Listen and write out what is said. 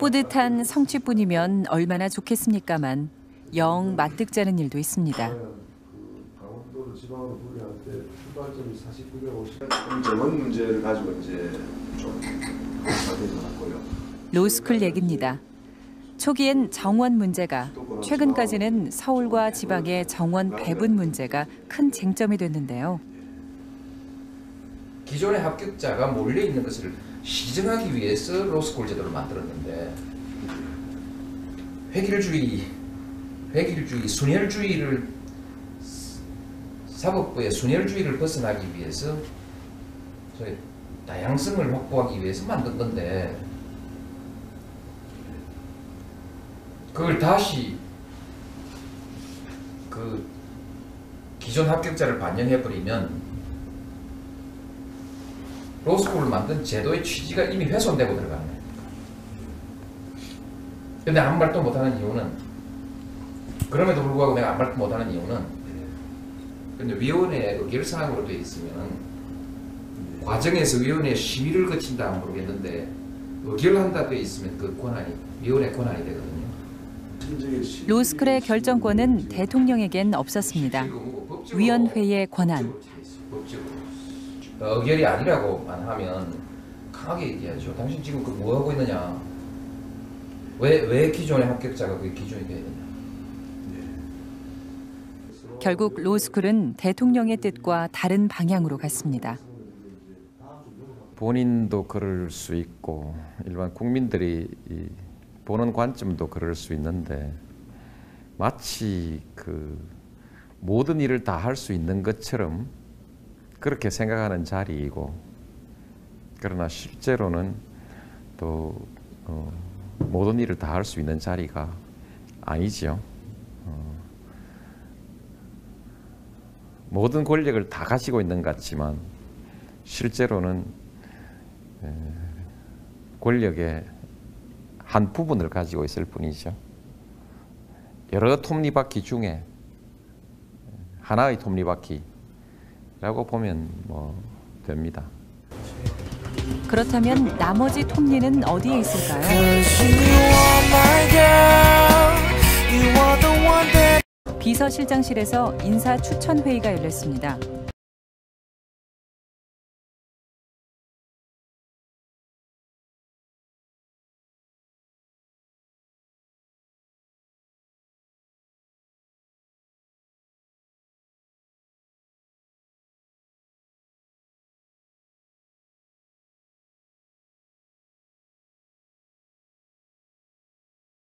뿌듯한 성취뿐이면 얼마나 좋겠습니까만 영 마뜩지않은 일도 있습니다. 강원도를 지방으로 분리할 때 출발점이 4950. 정원 문제를 가지고 이제 좀 되지 않았고요. 로스쿨 얘기입니다. 초기엔 정원 문제가, 최근까지는 서울과 지방의 정원 배분 문제가 큰 쟁점이 됐는데요. 기존의 합격자가 몰려있는 것을 시정하기 위해서 로스쿨 제도를 만들었는데 획일주의, 순혈주의를 사법부의 순혈주의를 벗어나기 위해서 저희 다양성을 확보하기 위해서 만든 건데 그걸 다시 그 기존 합격자를 반영해버리면 로스쿨을 만든 제도의 취지가 이미 훼손되고 들어가는 거예요. 근데 아무 말도 못하는 이유는, 그럼에도 불구하고 내가 아무 말도 못하는 이유는, 근데 위원회에 의결사항으로 되어 있으면 과정에서 위원회에 심의를 거친다 모르겠는데 의결한다 되어 있으면 그 권한이 위원회 권한이 되거든요. 로스쿨의 결정권은 대통령에겐 없었습니다. 위원회의 권한. 의결이 아니라고만 하면 강하게 얘기하죠. 당신 지금 그 뭐 하고 있느냐? 왜 기존의 합격자가 그게 기준이 돼야 되냐? 결국 로스쿨은 대통령의 뜻과 다른 방향으로 갔습니다. 본인도 그럴 수 있고 일반 국민들이 보는 관점도 그럴 수 있는데 마치 그 모든 일을 다 할 수 있는 것처럼 그렇게 생각하는 자리이고, 그러나 실제로는 또 모든 일을 다 할 수 있는 자리가 아니죠. 모든 권력을 다 가지고 있는 것 같지만 실제로는 권력의 한 부분을 가지고 있을 뿐이죠. 여러 톱니바퀴 중에 하나의 톱니바퀴라고 보면 됩니다. 그렇다면 나머지 톱니는 어디에 있을까요? 비서실장실에서 인사 추천 회의가 열렸습니다.